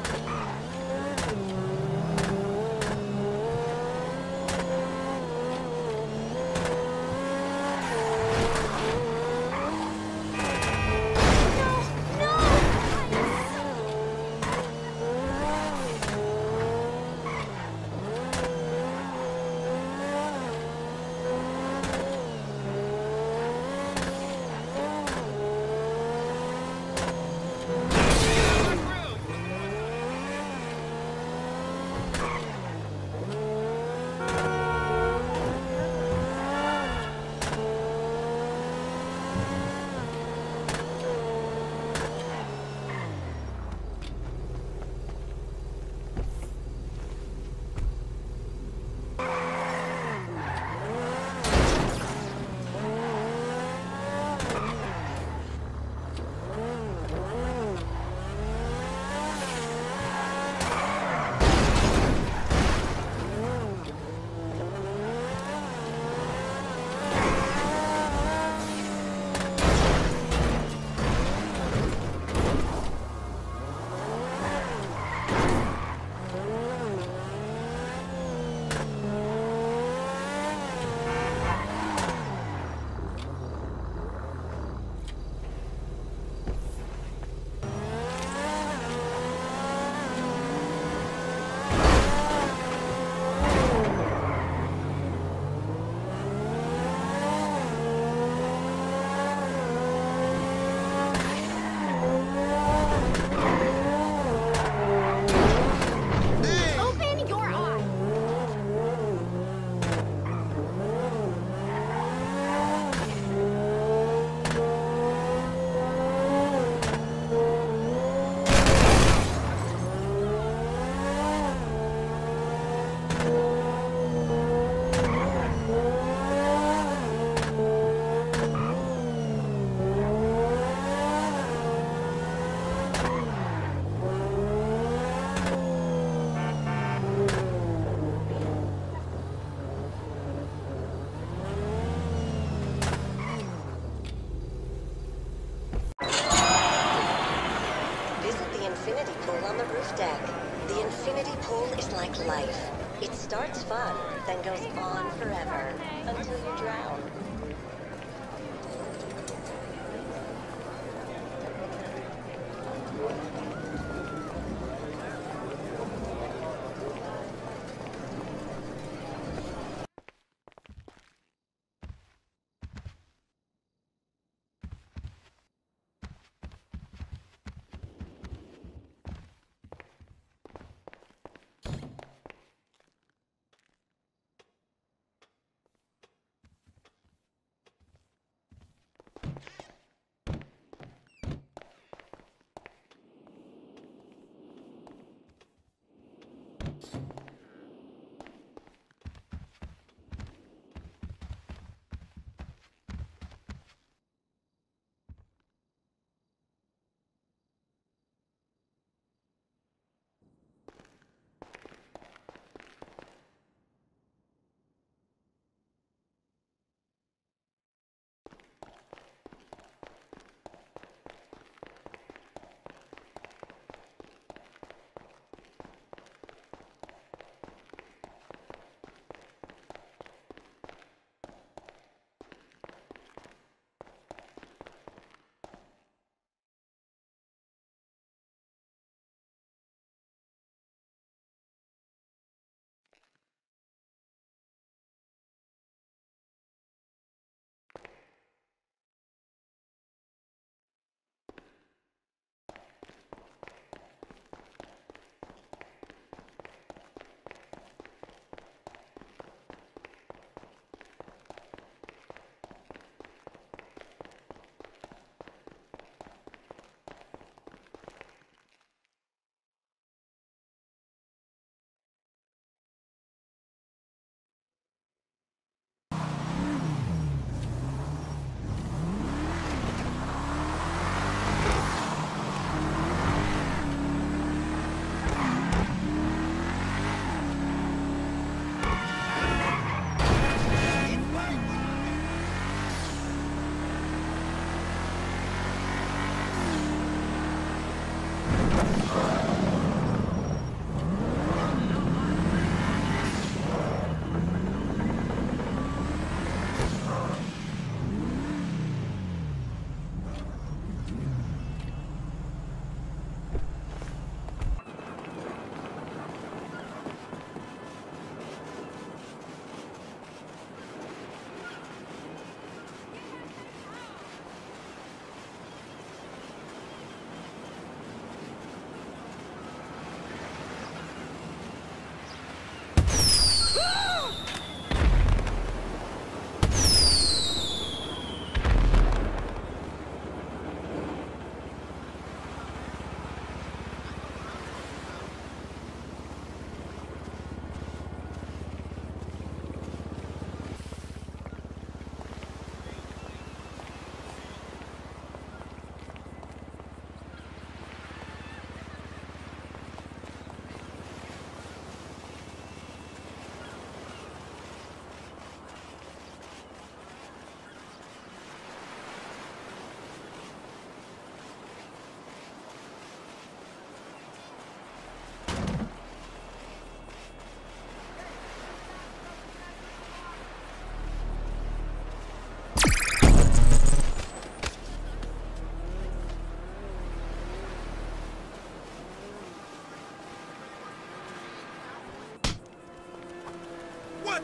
Life. It starts fun, then goes on forever, until you drown.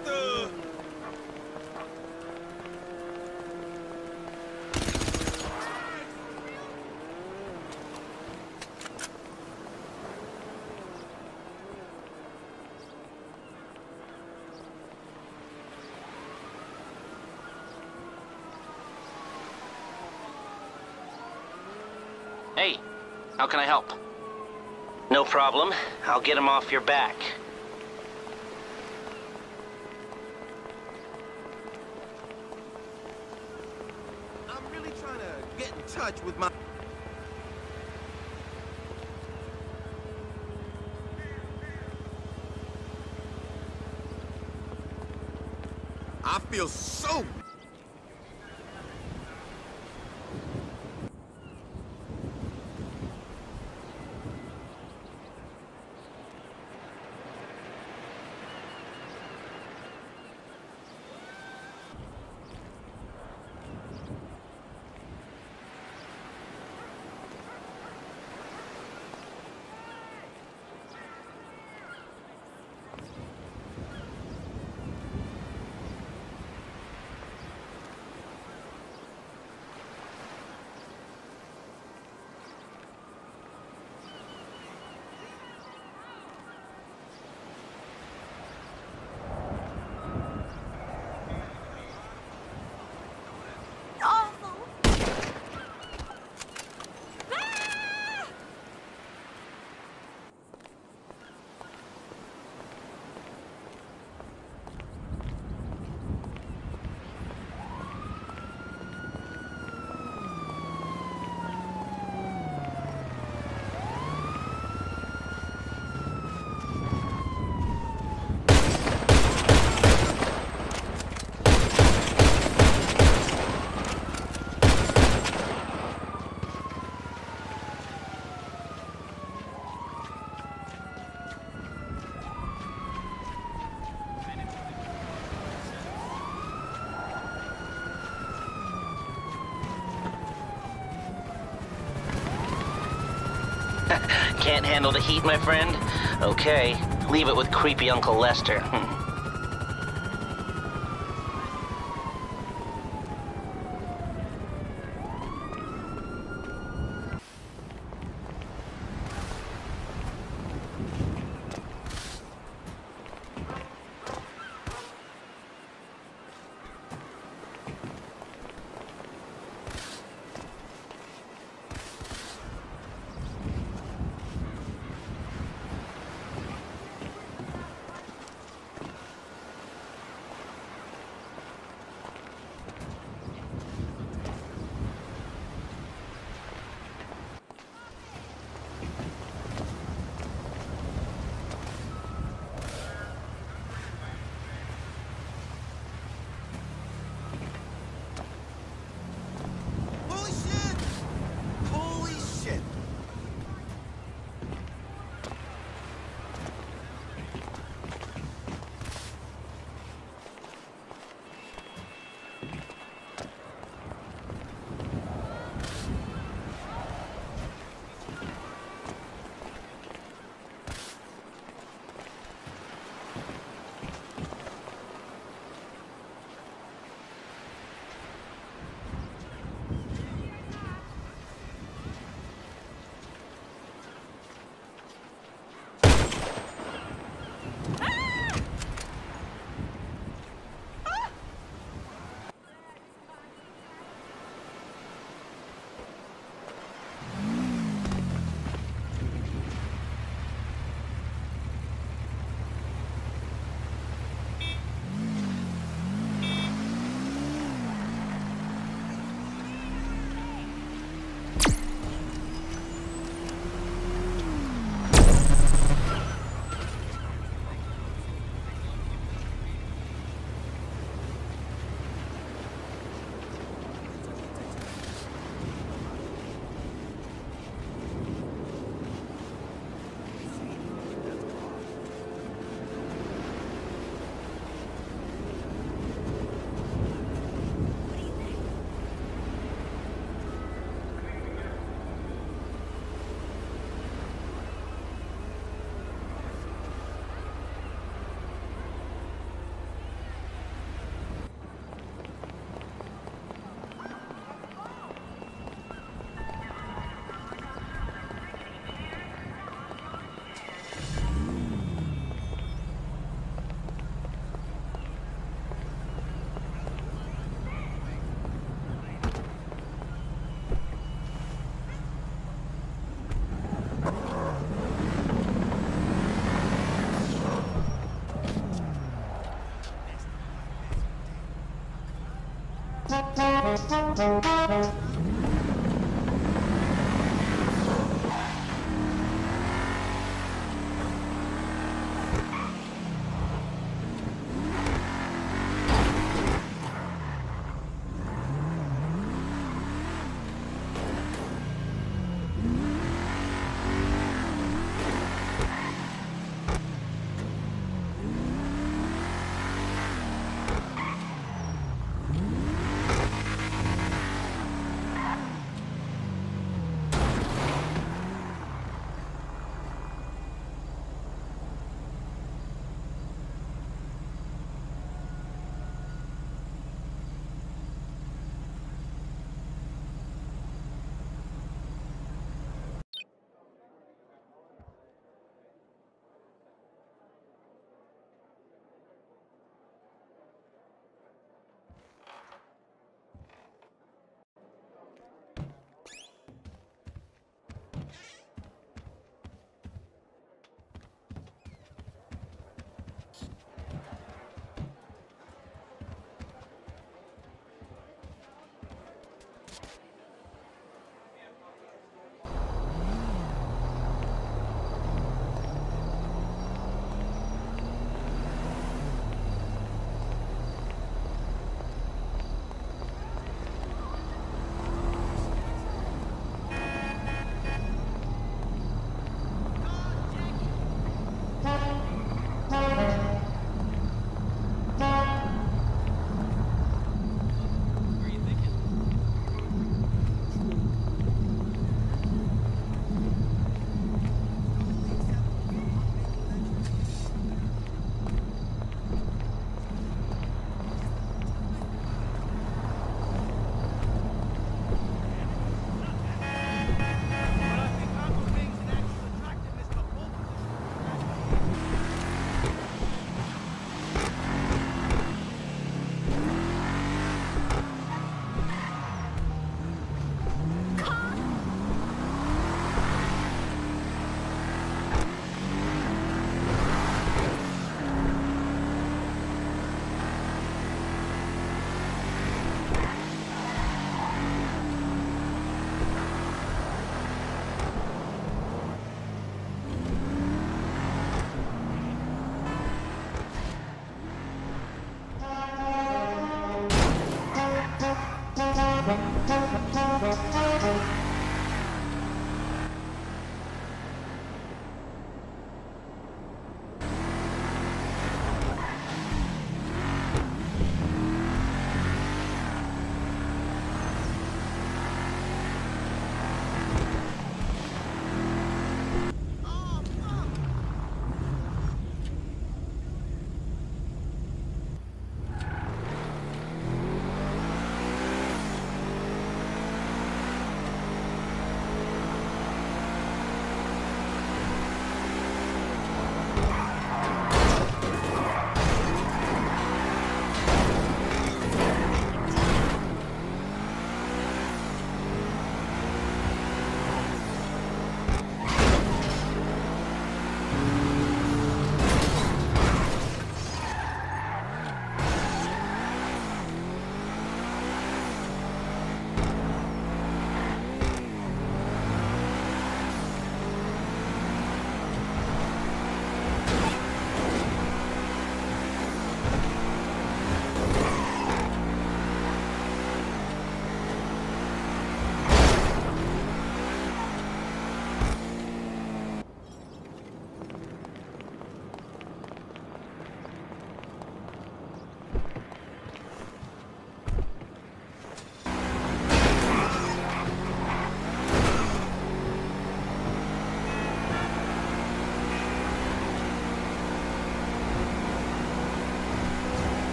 Hey, how can I help? No problem. I'll get him off your back. I'm really trying to get in touch with my... I feel so... Can't handle the heat, my friend? Okay, leave it with creepy Uncle Lester.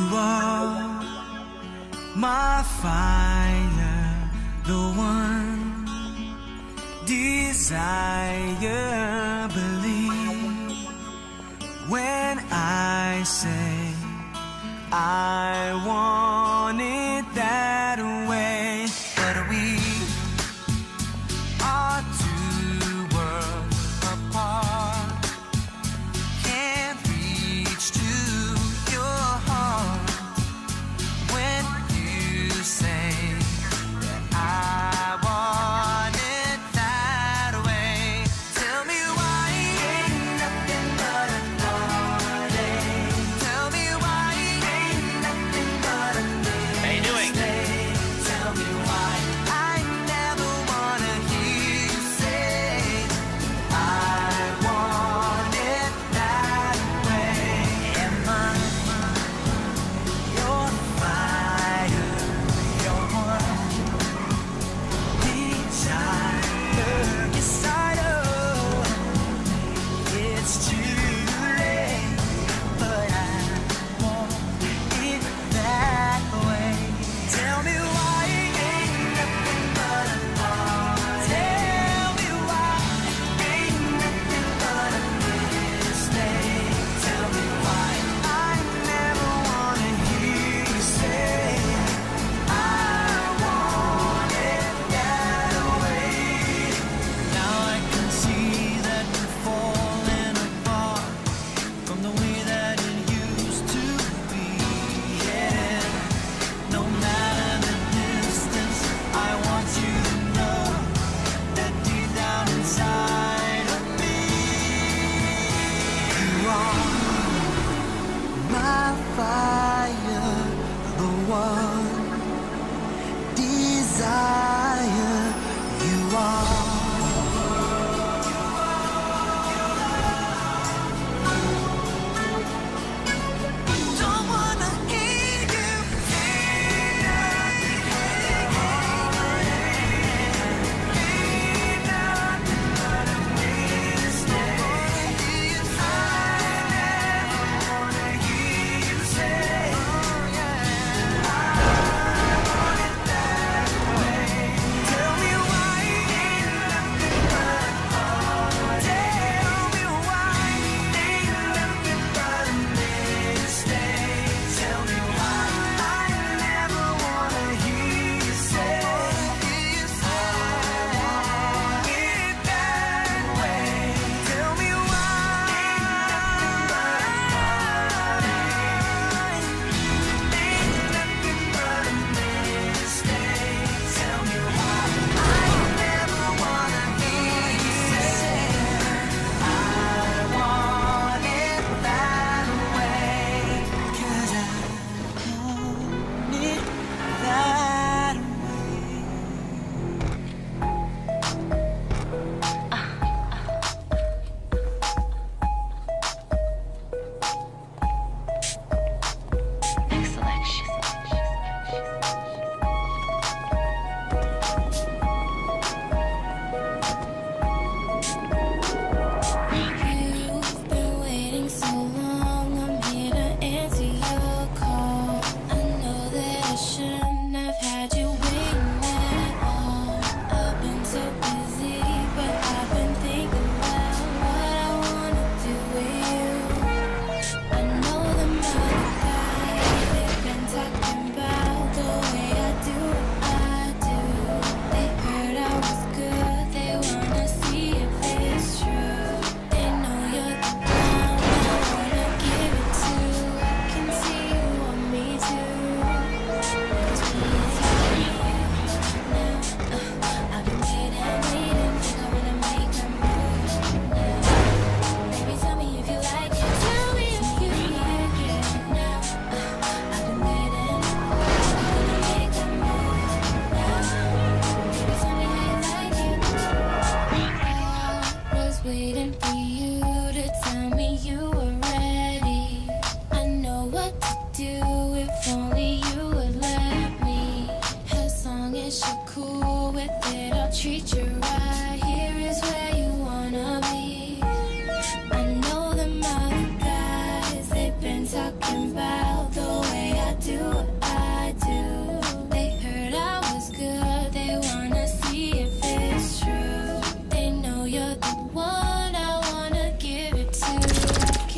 are my fire, the one desire. Believe when I say I want it that way. But we are two worlds apart, can't reach to your heart when you say that I want it that way. Tell me why ain't nothing but a heartache. Tell me why ain't nothing but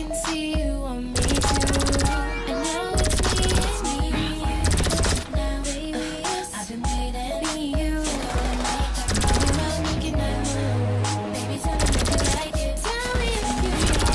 can see you on me too. And now it's me. Now, baby, I've been waiting for you. Talking about making that move. Baby, tell me if you like it. Tell me if you like it.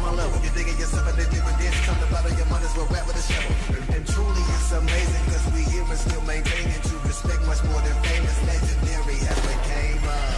my level. You're digging yourself and then different dance. Come to battle, your mind as well rap with a shovel. And truly it's amazing, cause we here and still maintaining true respect much more than famous, legendary as we came up.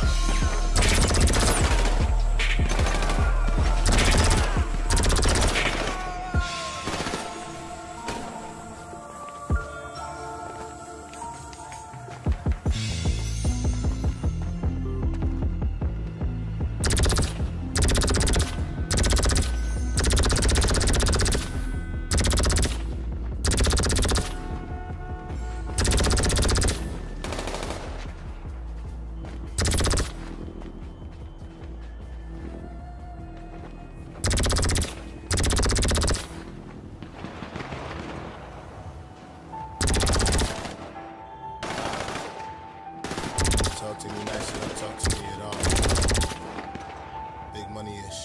Talk to me nice, you don't talk to me at all. Big money-ish.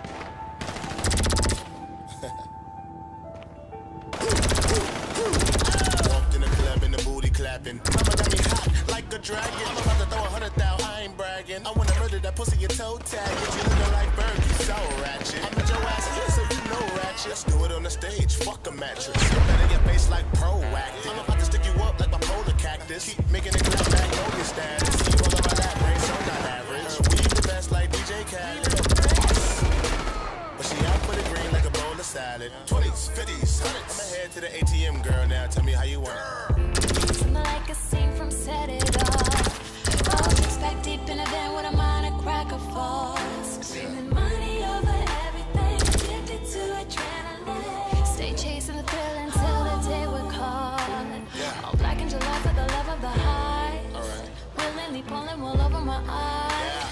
Walked in the club and the booty clapping. Mama got me hot like a dragon. I'm about to throw 100,000, I ain't bragging. I wanna murder that pussy, your toe tag. If you looking like Berg, you so ratchet. I'm at your ass here, so you know ratchet. Let's do it on the stage, fuck a mattress. You better get face like proactive. I'm about to stick you up like my polar cactus. Keep making it clap back, know your status. See you all on my lap, brain so not average. We the best like DJ Khaled. But she out for the green like a bowl of salad. 20s, 50s, 100s. I'ma head to the ATM, girl, now tell me how you want it. Something like a scene from Set It Off. All expect deep in a van with a mind a cracker falls. Screaming money over everything, addicted to adrenaline. Stay chasing the thrill until the day we're calling. All black in July for the love of the high. Willingly pulling wool over my eyes.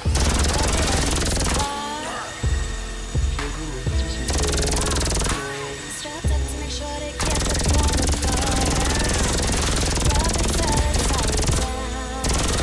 Strapped up to make sure they get the point across. Rub it till it's tie you down.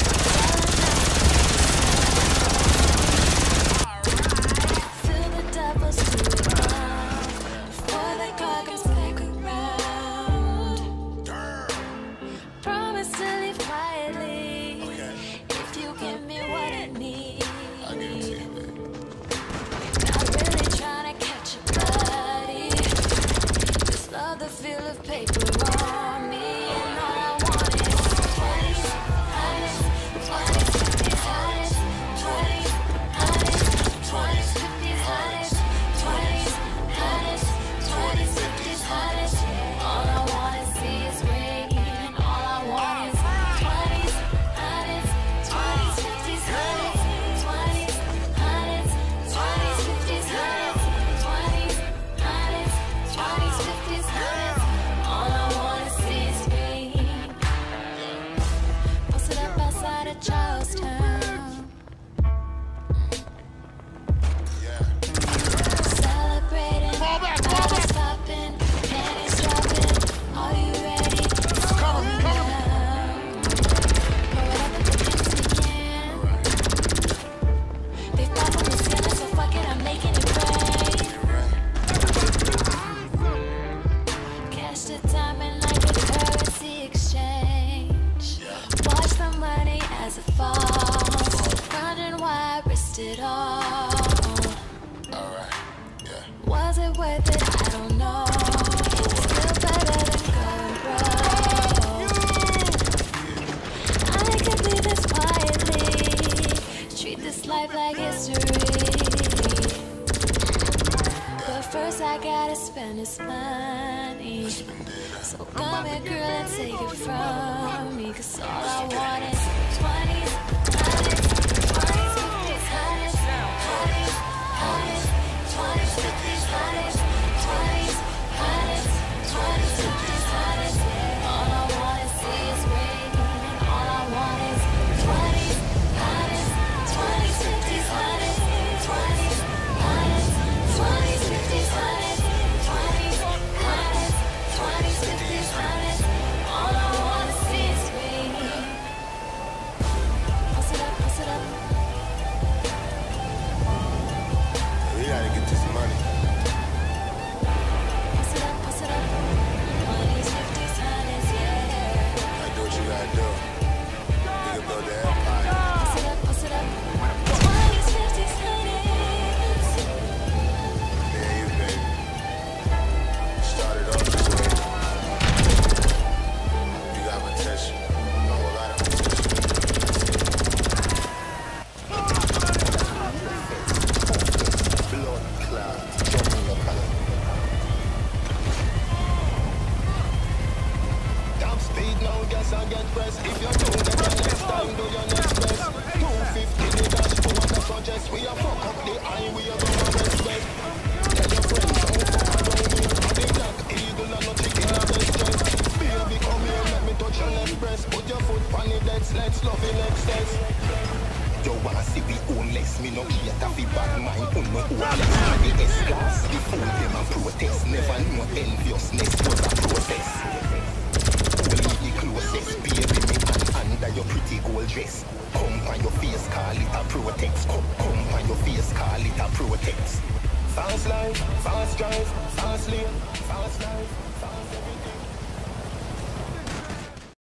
Feel the devils do it now. Before the car comes back around. Promise to leave quietly. If you give me what I need. I'll give it to you, baby. Not really trying to catch a body. Just love the feel of paper on me. And all I want is 20s, 100s, 20s, 50s, 100s, 20s, 100s, 20s, 50s, 100s, 20s, 100s, 20s, 50s, 100s. All I want to see is green. And all I want is 20s, 100s, 20s, 50s, 100s, 20s, 100s, 20s, 50s, 100s, 20s, 100s, 20s, 50s, 100s. All I wanna see is green. Posted up outside of Charlestown. Celebrating, bottles popping, panties dropping. Are you ready? It's going down. Pour it up at the kids again. They fall from the ceiling, so fuck it, I'm making it rain. Cash to diamond like a currency exchange. Watch the money as it falls. Running wide, risked it all. Alright, yeah. Was it worth it? I don't know. Still better than going broke. I could be this quietly. Treat this life like history. But first I gotta spend this money. So come here, girl, and take it from me. Cause all I want is 20s, 100s, 20s, 50s, 100s, 20s, 100s, 20s, 50s, 100s, 20s, 100s, 20s, 50s, 100s. All I wanna see is green. And all I want is 20s, 100s, 20s, 50s, 100s, 20s, 100s, 20s, 50s, 100s, 20s, 100s, 20s, 50s, 100s. All I wanna see is green. Post it up, post it up. We gotta get this money. Post it up, post it up. 20s, 50s, 100s, yeah. Gotta do what you gotta do. You can build the empire. Post it up, post it up. 20s, 50s, 100s. Yeah, you let's love in excess. You wanna see we own less, me no cater fi bad mind, own no own less. The S-class, the fool them a protest, never know enviousness was a process. Only the closest, baby me and under your pretty gold dress. Come on your face, call it a protect. Come on your face, call it a protect. Fast life, fast drive, fast lane, fast life, fast everything.